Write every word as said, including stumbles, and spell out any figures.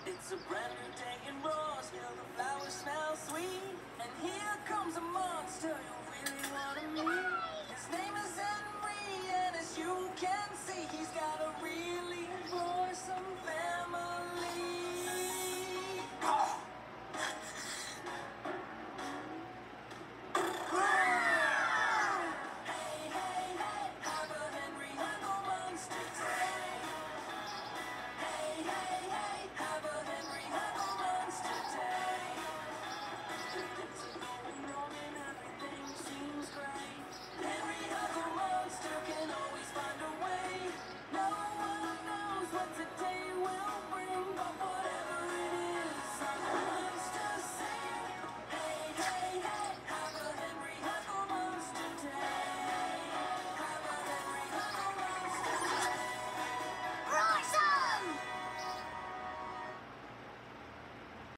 It's a brand new day in Roseville, the flowers smell sweet. And here comes a monster you really wanna meet. His name is Henry, and as you can see, he's got a really boresome family.